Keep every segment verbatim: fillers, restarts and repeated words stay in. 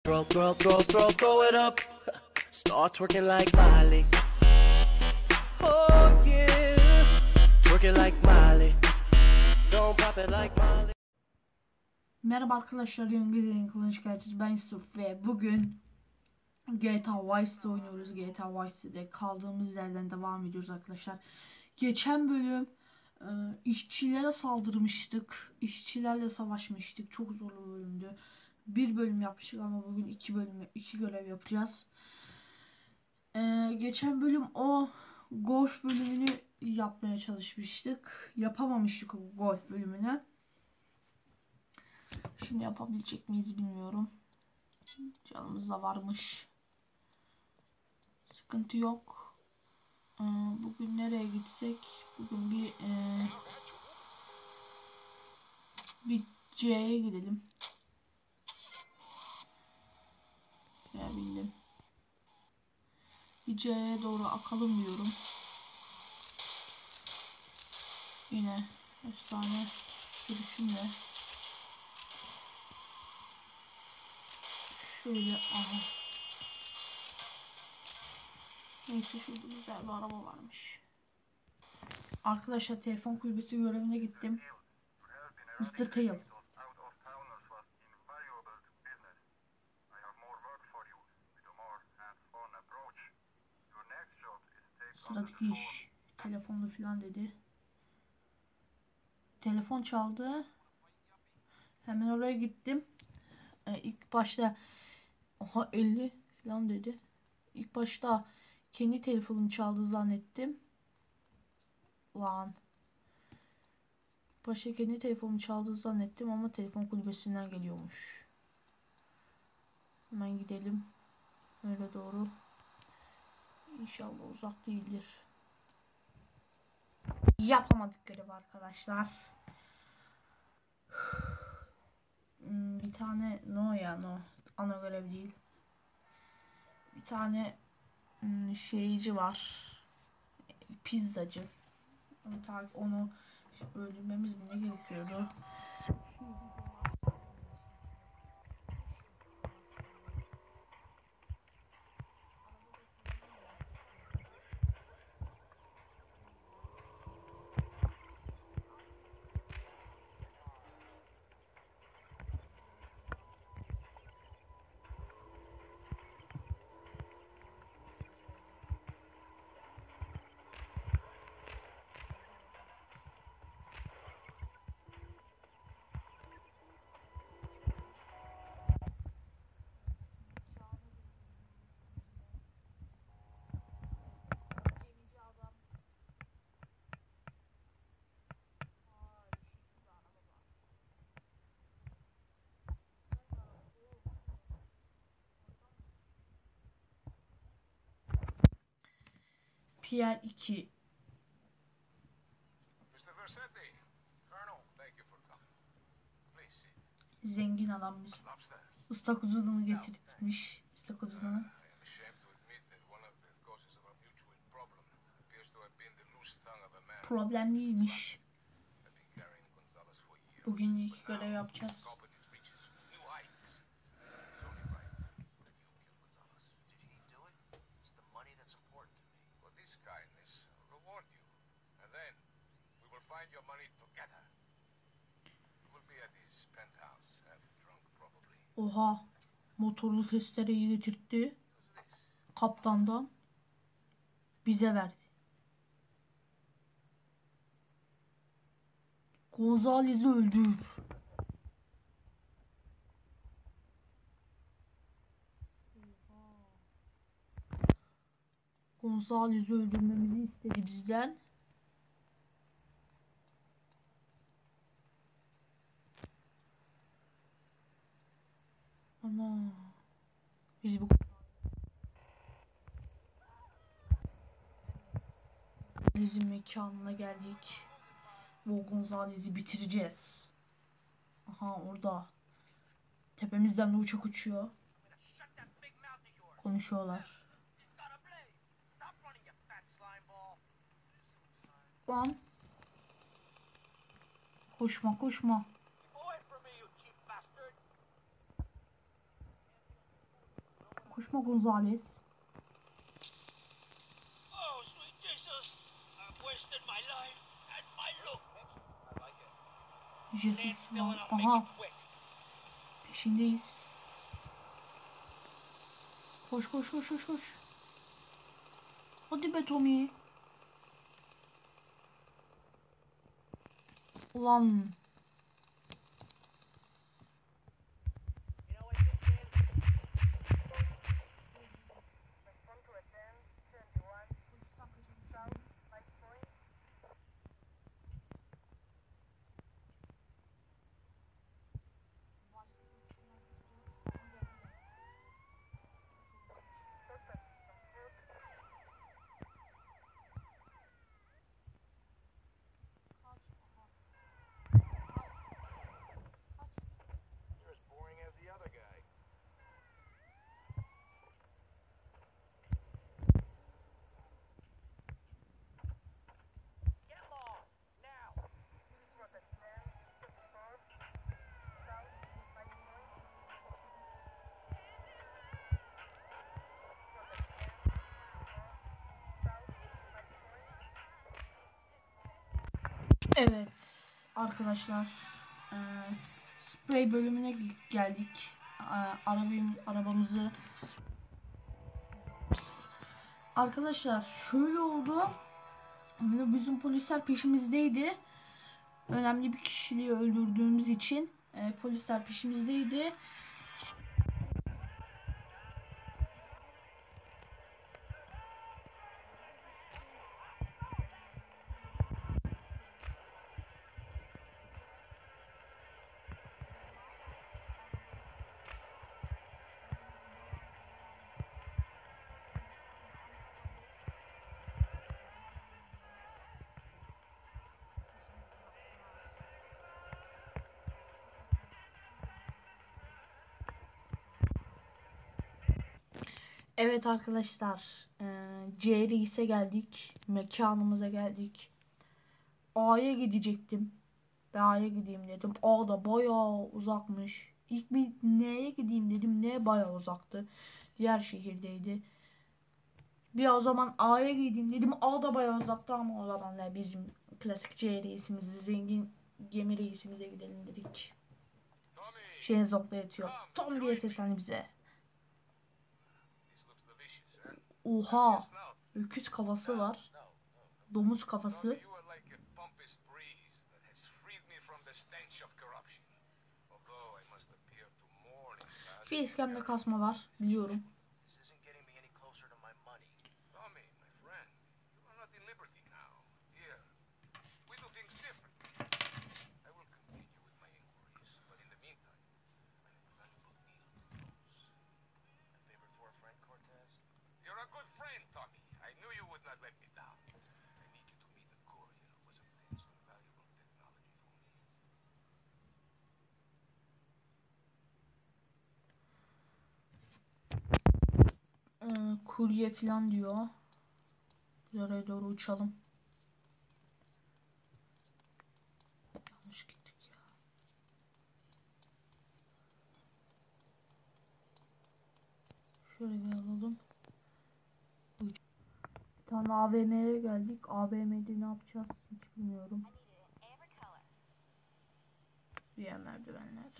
Throw, throw, throw, throw, throw it up. Start twerking like Miley. Oh yeah. Twerking like Miley. Don't pop it like Miley. Merhaba arkadaşlar, Yöngüz'ün Kılıç Gerçeği, ben Yusuf ve bugün G T A Vice'de oynuyoruz. G T A Vice'de kaldığımız yerden devam ediyoruz arkadaşlar. Geçen bölüm e, işçilere saldırmıştık. İşçilerle savaşmıştık. Çok zorlu bir bölümdü. Bir bölüm yapmıştık ama bugün iki bölüm, iki görev yapacağız. E, geçen bölüm o golf bölümünü yapmaya çalışmıştık. Yapamamıştık o golf bölümünü. Şimdi yapabilecek miyiz bilmiyorum. Canımız da varmış. Sıkıntı yok. Ee, bugün nereye gitsek? Bugün bir e, bir C'ye gidelim. Ya bildim. Bir C'ye doğru akalım diyorum. Yine efsane sürüşümle. Şöyle aha. Neyse, şurada güzel bir araba varmış. Arkadaşlar, telefon kulübesi görevine gittim. mister Tail. Sıradaki iş. Telefonda falan dedi. Telefon çaldı. Hemen oraya gittim. Ee, ilk başta oha elli falan dedi. İlk başta kendi telefonum çaldı zannettim. Lan. Başta kendi telefonum çaldı zannettim ama telefon kulübesinden geliyormuş. Hemen gidelim. Öyle doğru. İnşallah uzak değildir. Yapamadık görevi arkadaşlar. Bir tane no ya no. Ana görev değil. Bir tane şeyci var. Pizzacı. Onu, takip, onu öldürmemiz mi ne gerekiyordu? Pierre iki. Zengin adam bir ıstakozunu getirtmiş. ıstakozunu. Problemliymiş. Bugün ilk görev yapacağız. Oha, motorlu testereyi getirtti kaptandan, bize verdi. Gonzalez'i öldür. Gonzalez'i öldürmemizi istedi bizden. Ana. Biz bu Gonzalez'in mekanına geldik. Bu Gonzalez'i bitireceğiz. Aha, orada. Tepemizden de uçak uçuyor. Konuşuyorlar. Lan. Koşma koşma. Koşma Gonzales. Oh, sweet Jesus! I've wasted my life and my look. Jesus var. Aha. Peşindeyiz. Koş koş koş koş koş. Hadi be Tommy. Ulan. Evet arkadaşlar, e, sprey bölümüne geldik. E, arabayım, arabamızı arkadaşlar şöyle oldu. Bizim polisler peşimizdeydi. Önemli bir kişiliği öldürdüğümüz için e, polisler peşimizdeydi. Evet arkadaşlar, e, C Reis'e geldik, mekanımıza geldik. A'ya gidecektim. A'ya gideyim dedim. A da bayağı uzakmış. İlk bir N'ye gideyim dedim. N bayağı uzaktı. Diğer şehirdeydi. Bir o zaman A'ya gideyim dedim. A da bayağı uzaktı ama o zamanlar bizim klasik C Reis'imizi, zengin gemi reisimize gidelim dedik. Şenzok'ta yatıyor. Tom diye seslendi bize. Oha. Öküz kafası var. Domuz kafası. Bir iskemle kasma var. Biliyorum. Ee, kurye falan diyor. Biz oraya doğru uçalım. Yanlış gittik ya. Şöyle bir alalım. Bir tane A V M'ye geldik. A V M'de ne yapacağız hiç bilmiyorum. Diğer merdivenler.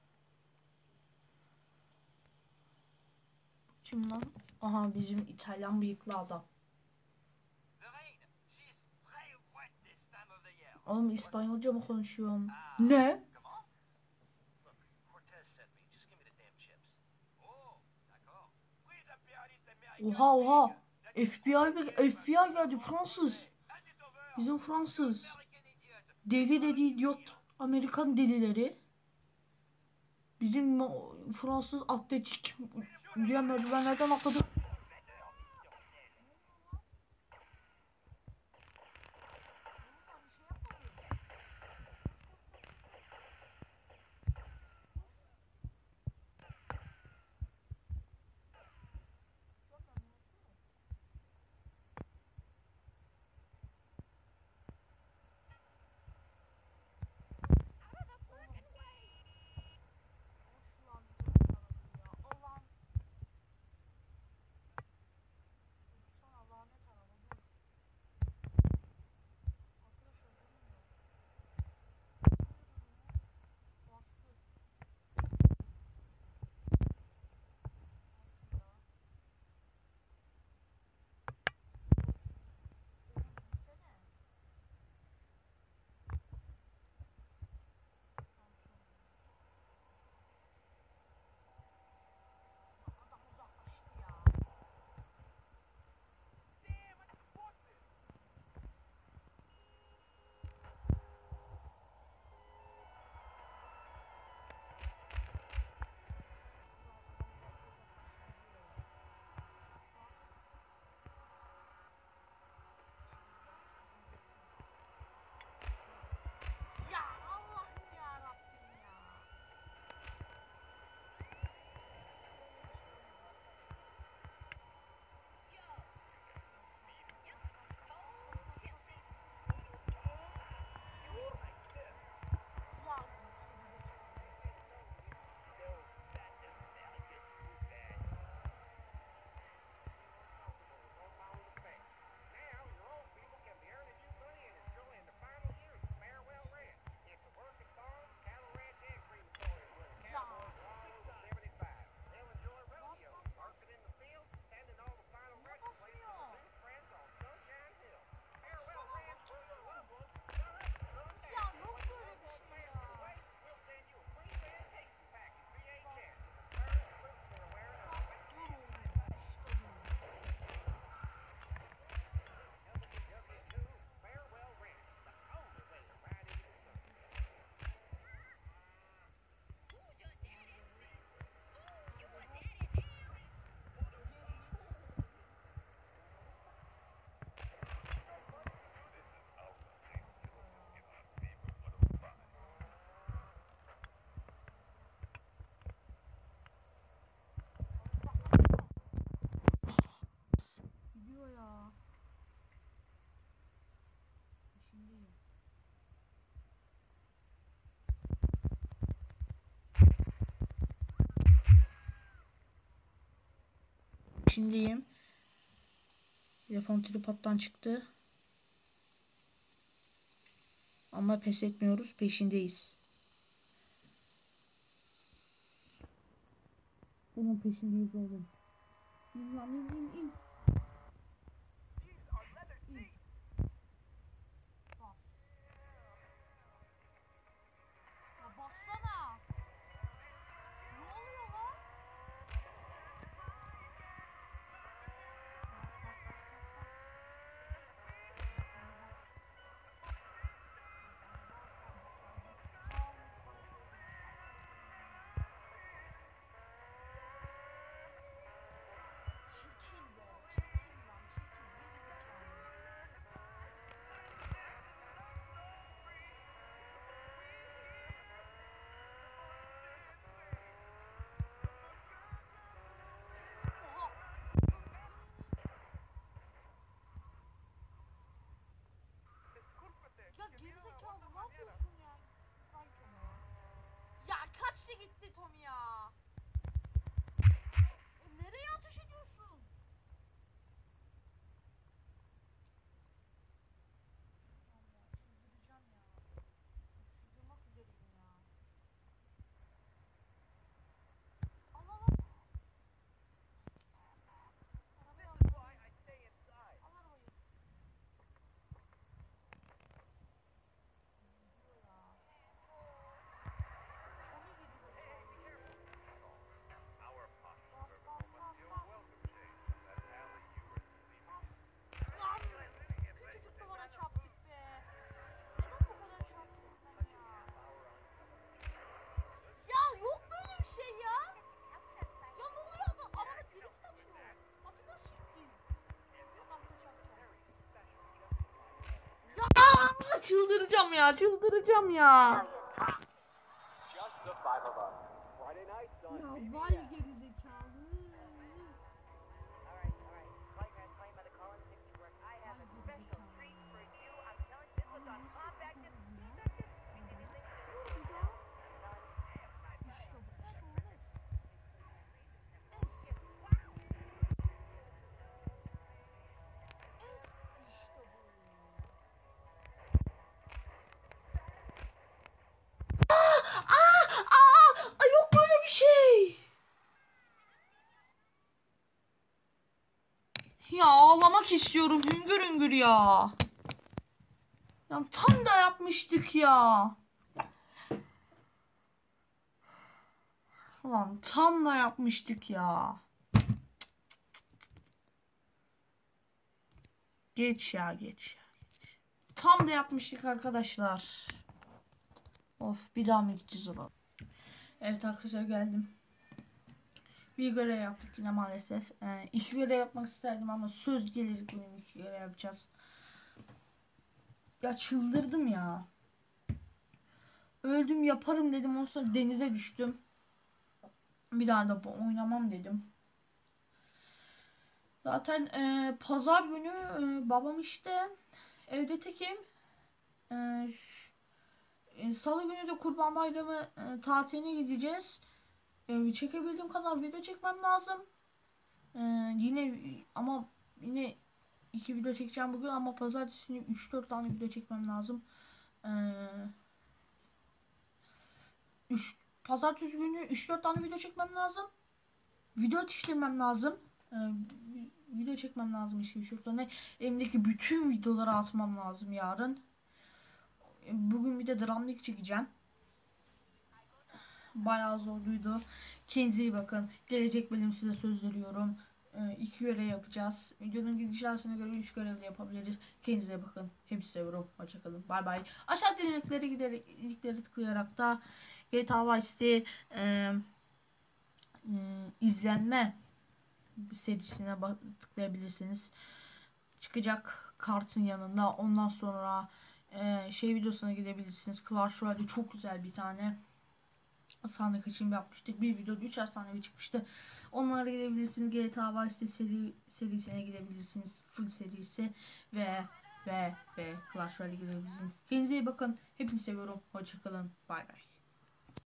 Kim lan? Aha, bizim İtalyan bıyıklı adam. Oğlum İspanyolca mı konuşuyorum? Ne? Oha oha. F B I F B I geldi, Fransız. Bizim Fransız. Deli dedi idiot. Amerikan delileri. Bizim Fransız atletik diğer merdivenlerden atladı. peşindeyim. Telefon tripod'dan çıktı. Ama pes etmiyoruz. Peşindeyiz. Bunun peşindeyiz oğlum. İn lan in in in. İn. Bas. Ya bassana. Ne oluyor lan? Ya gerizekalı ne yapıyorsun ya? Ay Tommy ya. Ya kaçtı gitti Tommy ya. E, nereye ateş ediyorsun? Çıldıracağım ya. Çıldırmak üzereyim ya. Allah Allah. Arabayı al. Al arabayı. Çıldıracağım ya, çıldıracağım ya. Ya vay gerizekalı. Ya ağlamak istiyorum hüngür hüngür ya. Ya tam da yapmıştık ya. Ulan tam da yapmıştık ya. Geç ya geç ya. Geç. Tam da yapmıştık arkadaşlar. Of bir daha mı gideceğiz ona? Evet arkadaşlar geldim. Bir görev yaptık yine maalesef. Ee, iki görev yapmak isterdim ama söz gelir bugün iki görev yapacağız. Ya çıldırdım ya. Öldüm yaparım dedim, ondan sonra denize düştüm. Bir daha da oynamam dedim. Zaten e, pazar günü e, babam işte evde tekim. E, e, Salı günü de Kurban Bayramı e, tatiline gideceğiz. E, çekebildiğim kadar video çekmem lazım. E, yine ama yine iki video çekeceğim bugün ama pazartesi günü üç dört tane video çekmem lazım. E, üç, pazartesi günü üç dört tane video çekmem lazım. Video yetiştirmem lazım. E, video çekmem lazım işte üç dört tane. Elimdeki bütün videoları atmam lazım yarın. E, bugün bir de dramlık çekeceğim. Bayağı zorluydu. Kendinize iyi bakın. Gelecek bölüm size söz veriyorum. Ee, iki görev yapacağız. Videonun gidişatına göre üç görev de yapabiliriz. Kendinize bakın. Hepsi seviyorum. Hoşçakalın. Bay bay. Aşağı linkleri giderek linkleri tıklayarak da G T A Vice City e, e, izlenme serisine tıklayabilirsiniz. Çıkacak kartın yanında. Ondan sonra e, şey videosuna gidebilirsiniz. Clash Royale'de çok güzel bir tane sandık için yapmıştık. Bir videoda üç efsanevi çıkmıştı. Onlara gidebilirsiniz. G T A Vice seri, serisine gidebilirsiniz. Full serisi ve ve ve Clash Royale'e gidebilirsiniz. Kendinize iyi bakın. Hepinizi seviyorum. Hoşçakalın. Bay bay.